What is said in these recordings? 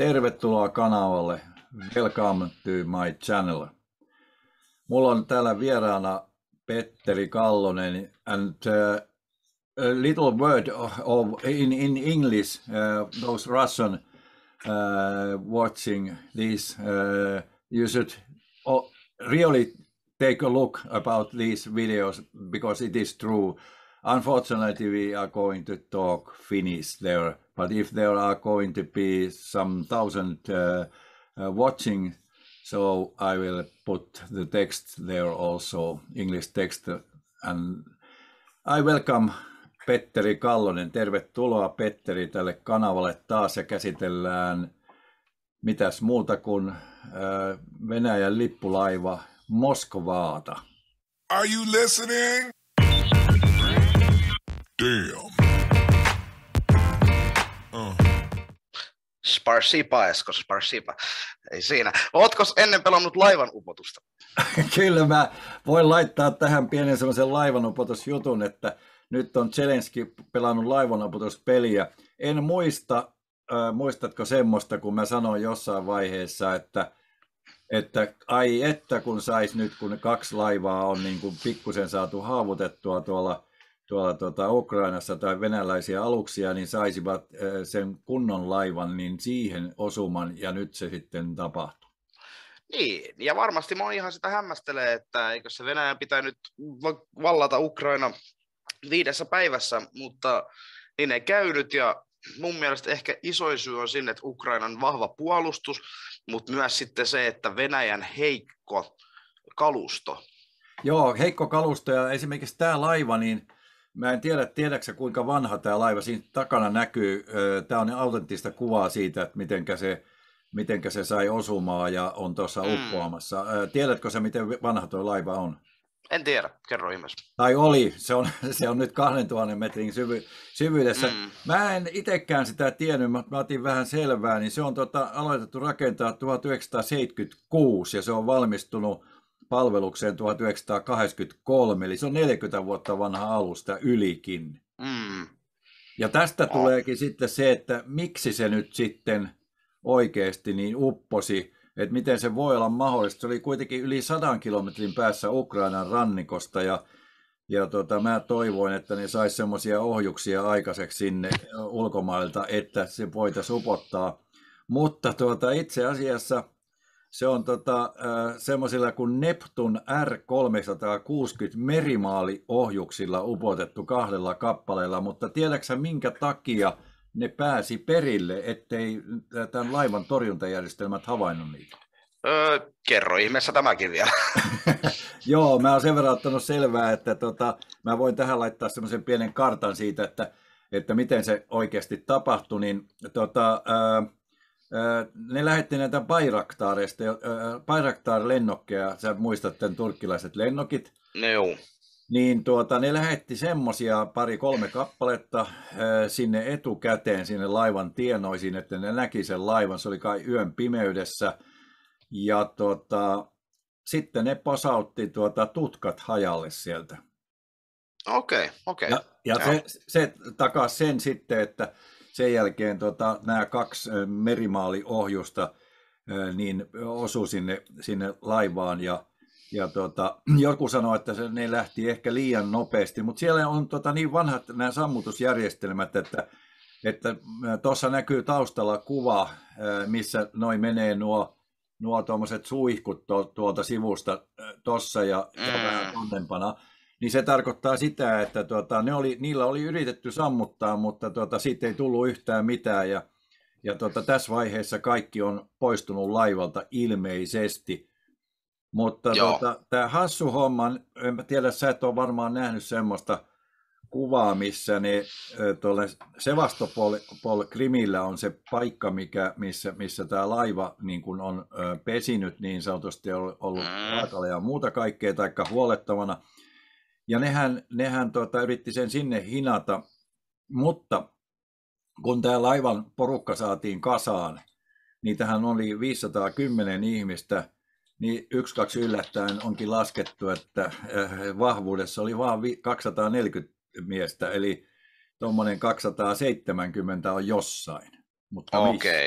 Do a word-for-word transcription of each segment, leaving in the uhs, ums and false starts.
Tervetuloa kanavalle. Welcome to my channel. Mulla on täällä vieraana Petteri Kallonen and uh, a little word of, of in in English. Uh, those Russian uh, watching this, uh, you should oh, really take a look about these videos because it is true. Unfortunately, we are going to talk Finnish there, but if there are going to be some thousand uh, uh, watching, so I will put the text there also, English text, and I welcome Petteri Kallonen. Tervetuloa Petteri tälle kanavalle taas ja käsitellään mitäs muuta kuin äh, Venäjän lippulaiva Moskvaata. Are you listening? Damn. Uh. Sparsipa, esko sparsipa. Ei siinä. Ootko ennen pelannut laivan upotusta? Kyllä mä voin laittaa tähän pienen semmoisen laivanupotusjutun, että nyt on Zelenski pelannut laivanupotuspeliä. En muista, äh, muistatko semmoista, kun mä sanoin jossain vaiheessa, että että ai että kun sais nyt, kun kaksi laivaa on niin kuin pikkusen saatu haavutettua tuolla, tuolla tuota Ukrainassa tai venäläisiä aluksia, niin saisivat sen kunnon laivan niin siihen osuman, ja nyt se sitten tapahtuu. Niin, ja varmasti moni ihan sitä hämmästelee, että eikö se Venäjän pitää nyt vallata Ukraina viidessä päivässä, mutta niin ei käynyt, ja mun mielestä ehkä isoin syy on sinne, että Ukrainan vahva puolustus, mutta myös sitten se, että Venäjän heikko kalusto. Joo, heikko kalusto, ja esimerkiksi tämä laiva, niin mä en tiedä, tiedätkö kuinka vanha tämä laiva, siinä takana näkyy, tämä on autenttista kuvaa siitä, että mitenkä se, mitenkä se sai osumaan ja on tuossa uppoamassa. Mm. Tiedätkö sä, miten vanha tuo laiva on? En tiedä, kerro ihmeessä. Tai oli, se on, se on nyt kahdentuhannen metrin syvy, syvyydessä. Mm. Mä en itsekään sitä tiennyt, mä otin vähän selvää, niin se on tota, aloitettu rakentaa tuhatyhdeksänsataaseitsemänkymmentäkuusi ja se on valmistunut palvelukseen tuhatyhdeksänsataakahdeksankymmentäkolme, eli se on neljäkymmentä vuotta vanha alusta ylikin. Mm. Ja tästä oh. tuleekin sitten se, että miksi se nyt sitten oikeasti niin upposi, että miten se voi olla mahdollista. Se oli kuitenkin yli sadan kilometrin päässä Ukrainan rannikosta ja, ja tota, mä toivoin, että ne sais semmoisia ohjuksia aikaiseksi sinne ulkomailta, että se voitaisiin upottaa. Mutta tuota, itse asiassa se on tota, semmoisilla kuin ttun R kolmesataakuusikymmentä merimaaliohjuksilla upotettu kahdella kappaleella, mutta tiedätkö minkä takia ne pääsi perille, ettei tämän laivan torjuntajärjestelmät havainnut niitä? Öö, kerro ihmeessä tämäkin vielä. Joo, mä oon sen verran ottanut selvää, että tota, mä voin tähän laittaa semmoisen pienen kartan siitä, että, että miten se oikeasti tapahtui. Niin, tota, ää, ää, ne lähetti näitä Bayraktareista, Bayraktar-lennokkeja, sä muistat tämän turkkilaiset lennokit? No joo. Niin tuota, ne lähetti semmoisia pari-kolme kappaletta äh, sinne etukäteen, sinne laivan tienoisiin, että ne näki sen laivan. Se oli kai yön pimeydessä. Ja tuota, sitten ne posautti tuota, tutkat hajalle sieltä. Okei, okay, okei. Okay. Ja, ja se, se takasi sen sitten, että sen jälkeen tuota, nämä kaksi merimaaliohjusta äh, niin osui sinne, sinne laivaan ja Ja tuota, joku sanoi, että se, ne lähti ehkä liian nopeasti, mutta siellä on tota, niin vanhat nämä sammutusjärjestelmät, että että tuossa näkyy taustalla kuva, missä noin menee nuo, nuo tuommoiset suihkut tuolta sivusta tuossa ja, mm. ja vähän onnempana. Niin se tarkoittaa sitä, että tuota, ne oli, niillä oli yritetty sammuttaa, mutta tuota, siitä ei tullut yhtään mitään. Ja, ja tuota, tässä vaiheessa kaikki on poistunut laivalta ilmeisesti. Mutta tuota, tämä hassu homma, en tiedä, sä et ole varmaan nähnyt semmoista kuvaa, missä ne tuolle Sevastopol Krimillä on se paikka, mikä, missä, missä tämä laiva niin kun on ö, pesinyt niin sanotusti, ollut raakalle ja muuta kaikkea, taikka huolettavana. Ja nehän, nehän tuota, yritti sen sinne hinata, mutta kun tämä laivan porukka saatiin kasaan, niin tähän oli viisisataakymmenen ihmistä, niin yksi kaksi yllättäen onkin laskettu, että vahvuudessa oli vain kaksisataaneljäkymmentä miestä, eli tuommoinen kaksisataaseitsemänkymmentä on jossain. Mutta okei,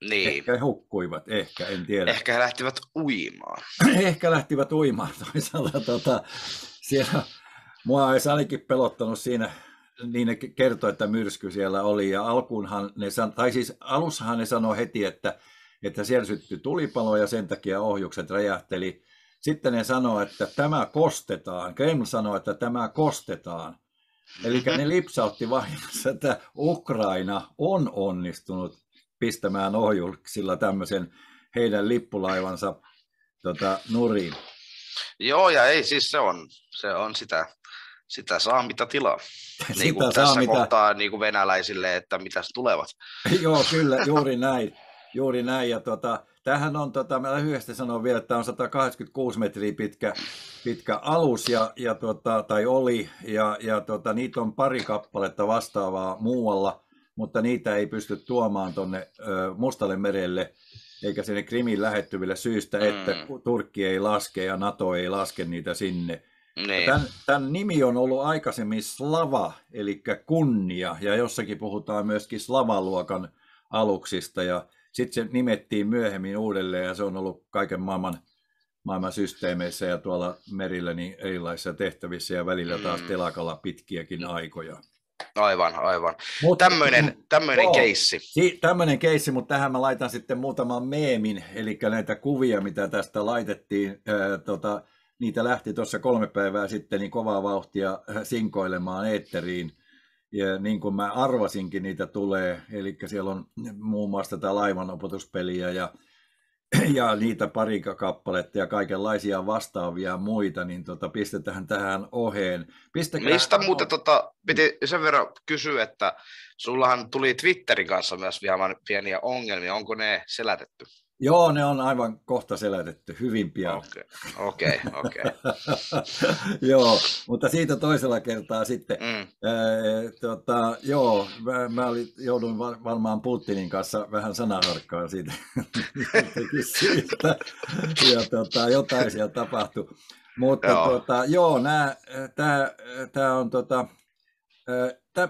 Niin. Ehkä hukkuivat, ehkä, en tiedä. Ehkä he lähtivät uimaan. Ehkä lähtivät uimaan toisaalta. Tota, siellä, mua olisi ainakin pelottanut siinä, niin ne kertoi, että myrsky siellä oli. Ja alkuunhan ne, tai siis alussahan ne sanoi heti, että, että siellä syttyi tulipalo ja sen takia ohjukset räjähteli. Sitten ne sanoi, että tämä kostetaan. Kreml sanoi, että tämä kostetaan. Eli ne lipsautti vahingossa, että Ukraina on onnistunut pistämään ohjuksilla tämmöisen heidän lippulaivansa tota, nurin. Joo, ja ei siis se on, se on sitä, sitä saa mitä tilaa. Niin kuin saa tässä mitä... kohtaa niin kuin venäläisille, että mitäs tulevat. Joo, kyllä, juuri näin. Juuri näin. Ja tota, tämähän on, tota, mä lyhyesti sanon vielä, että tämä on sata kahdeksankymmentäkuusi metriä pitkä, pitkä alus, ja, ja, tota, tai oli, ja, ja tota, niitä on pari kappaletta vastaavaa muualla, mutta niitä ei pysty tuomaan tuonne Mustalle merelle, eikä sinne Krimin lähettyville syystä, että mm. Turkki ei laske ja NATO ei laske niitä sinne. Niin. Tämän, tämän nimi on ollut aikaisemmin Slava, eli kunnia, ja jossakin puhutaan myöskin Slava-luokan aluksista, ja sitten se nimettiin myöhemmin uudelleen, ja se on ollut kaiken maailman, maailman systeemeissä ja tuolla merillä niin erilaisissa tehtävissä, ja välillä taas telakalla pitkiäkin aikoja. Aivan, aivan. Mut, tämmöinen tämmöinen joo, keissi. Si- tämmöinen keissi, mutta tähän mä laitan sitten muutaman meemin, eli näitä kuvia, mitä tästä laitettiin. Ää, tota, niitä lähti tuossa kolme päivää sitten niin kovaa vauhtia sinkoilemaan eetteriin. Ja niin kuin mä arvasinkin, niitä tulee. Eli siellä on muun muassa tätä laivanopetuspeliä ja, ja niitä pari kappaletta ja kaikenlaisia vastaavia muita, niin tota, pistetään tähän oheen. Pistäkää... Mistä muuten tota, piti sen verran kysyä, että sullahan tuli Twitterin kanssa myös vielä pieniä ongelmia. Onko ne selätetty? Joo, ne on aivan kohta selätetty, hyvin pian. Okei, okei, okei. Joo, mutta siitä toisella kertaa sitten. Mm. Ää, tota, joo, mä, mä olin, joudun varmaan Putinin kanssa vähän sanaharkkaan siitä. siitä. Ja tota, jotain siellä tapahtui. Mutta joo, tota, joo tämä on... Tota, Tämä,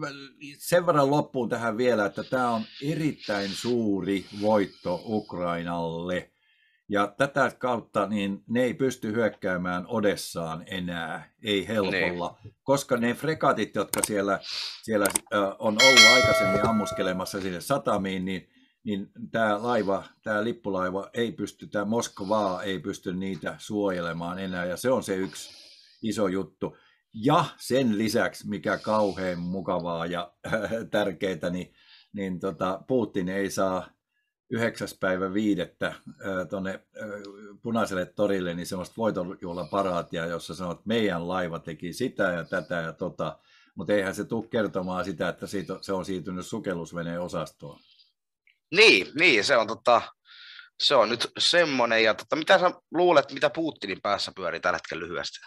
sen verran loppuun tähän vielä, että tämä on erittäin suuri voitto Ukrainalle. Ja tätä kautta niin ne ei pysty hyökkäämään Odessaan enää, ei helpolla. Ne. Koska ne fregatit, jotka siellä, siellä on ollut aikaisemmin ammuskelemassa sinne satamiin, niin, niin tämä laiva, tämä lippulaiva ei pysty, tämä Moskvaa ei pysty niitä suojelemaan enää. Ja se on se yksi iso juttu. Ja sen lisäksi, mikä kauhean mukavaa ja tärkeää, niin, niin tota, Putin ei saa yhdeksäs päivä viidettä tuonne Punaiselle torille niin semmoista voitonjuhlaparaatia, jossa sanoo, että meidän laiva teki sitä ja tätä ja tota, mutta eihän se tule kertomaan sitä, että siitä, se on siirtynyt sukellusveneen osastoon. Niin, niin se on tota, se on nyt semmoinen. Ja tota, mitä sä luulet, mitä Putinin päässä pyörii tällä hetkellä lyhyesti?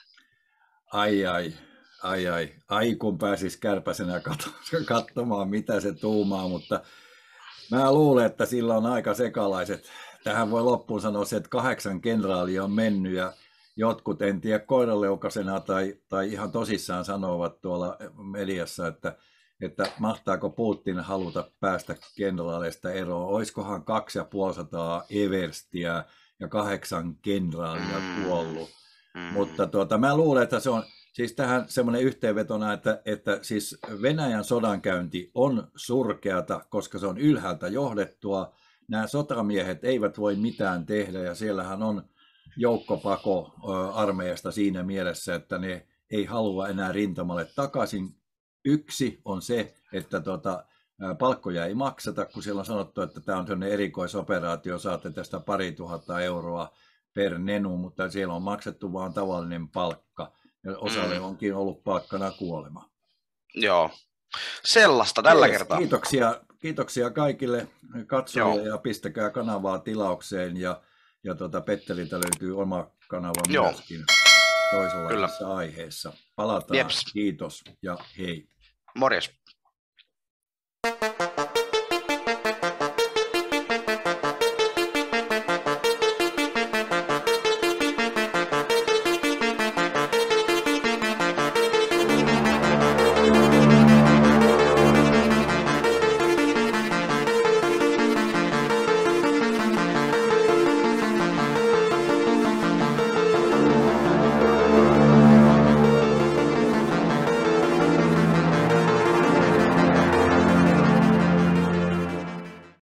Ai ai, ai ai, ai kun pääsis kärpäsenä katsomaan mitä se tuumaa, mutta mä luulen, että sillä on aika sekalaiset. Tähän voi loppuun sanoa se, että kahdeksan kenraalia on mennyt ja jotkut, en tiedä koiraleukasena tai, tai ihan tosissaan sanovat tuolla mediassa, että, että mahtaako Putin haluta päästä kenraaleista eroon. Oiskohan kaksi ja puolisataa everstiä ja kahdeksan kenraalia kuollut. Mm. Mutta tuota, mä luulen, että se on siis tähän semmoinen yhteenvetona, että, että siis Venäjän sodankäynti on surkeata, koska se on ylhäältä johdettua. Nämä sotamiehet eivät voi mitään tehdä ja siellähän on joukkopako armeijasta siinä mielessä, että ne ei halua enää rintamalle takaisin. Yksi on se, että tuota, palkkoja ei makseta, kun siellä on sanottu, että tämä on sellainen erikoisoperaatio, saatte tästä pari tuhatta euroa per nenu, mutta siellä on maksettu vaan tavallinen palkka. Ja osalle mm. onkin ollut palkkana kuolema. Joo, sellaista tällä Jees, kertaa. Kiitoksia, kiitoksia kaikille katsojille ja pistäkää kanavaa tilaukseen. Ja, ja tuota, Petteriltä löytyy oma kanava Joo. myöskin toisenlaisessa aiheessa. Palataan, Jeps. Kiitos ja hei. Morjes.